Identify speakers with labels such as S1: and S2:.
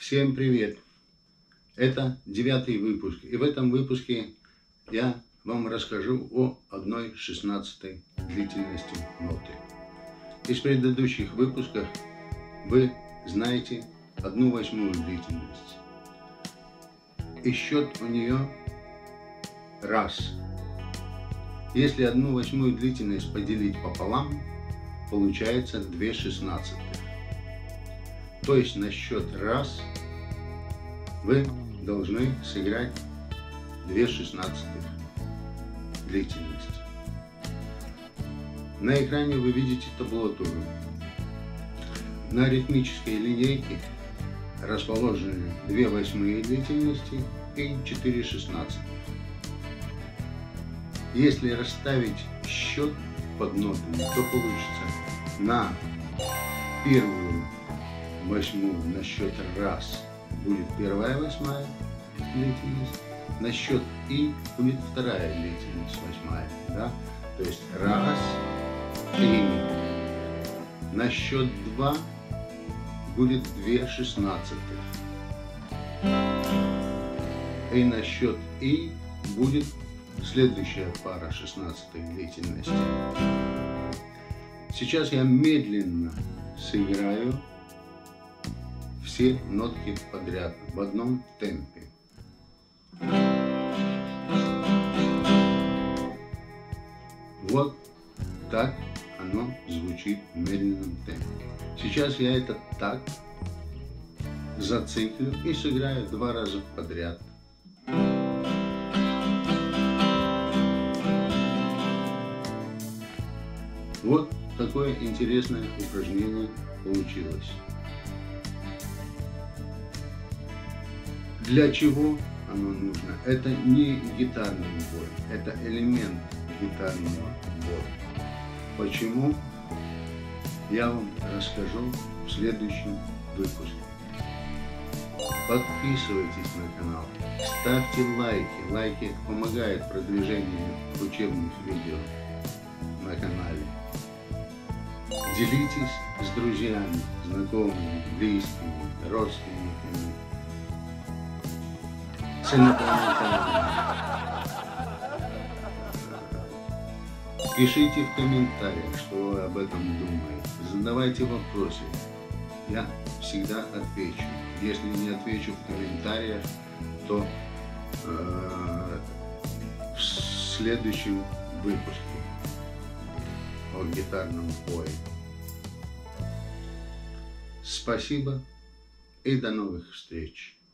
S1: Всем привет! Это 9-й выпуск, и в этом выпуске я вам расскажу о 1/16 длительности ноты. Из предыдущих выпусков вы знаете 1/8 длительность. И счет у нее раз. Если 1/8 длительность поделить пополам, получается 2/16. То есть на счет раз вы должны сыграть 2/16 длительность. На экране вы видите табулатуру. На ритмической линейке расположены 2/8 длительности и 4/16. Если расставить счет под нотами, то получится на первую восьмую на счет раз будет 1/8 длительность, на счет и будет 2-я длительность 8-я, да? То есть раз, и на счет 2 будет 2/16, и на счет и будет следующая пара 16-й длительности. Сейчас я медленно сыграю все нотки подряд в одном темпе. Вот так оно звучит в медленном темпе. Сейчас я этот такт зациклю и сыграю 2 раза подряд. Вот такое интересное упражнение получилось. Для чего оно нужно? Это не гитарный бой, это элемент гитарного боя. Почему? Я вам расскажу в следующем выпуске. Подписывайтесь на канал, ставьте лайки. Лайки помогают продвижению учебных видео на канале. Делитесь с друзьями, знакомыми, близкими, родственниками, с инопланетянами. Пишите в комментариях, что вы об этом думаете. Задавайте вопросы. Я всегда отвечу. Если не отвечу в комментариях, то в следующем выпуске о гитарном бое. Спасибо и до новых встреч!